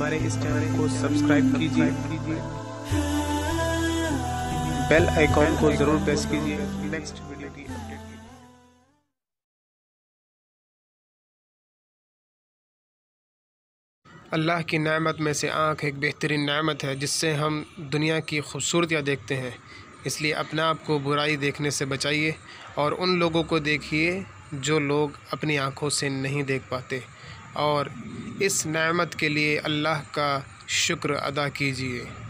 हमारे इस चैनल को सब्सक्राइब कीजिए, बेल आइकॉन को ज़रूर प्रेस कीजिए नेक्स्ट वीडियो की अपडेट के लिए। अल्लाह की नेमत में से आँख एक बेहतरीन नेमत है जिससे हम दुनिया की खूबसूरतियाँ देखते हैं। इसलिए अपने आप को बुराई देखने से बचाइए और उन लोगों को देखिए जो लोग अपनी आँखों से नहीं देख पाते, और इस नेमत के लिए अल्लाह का शुक्र अदा कीजिए।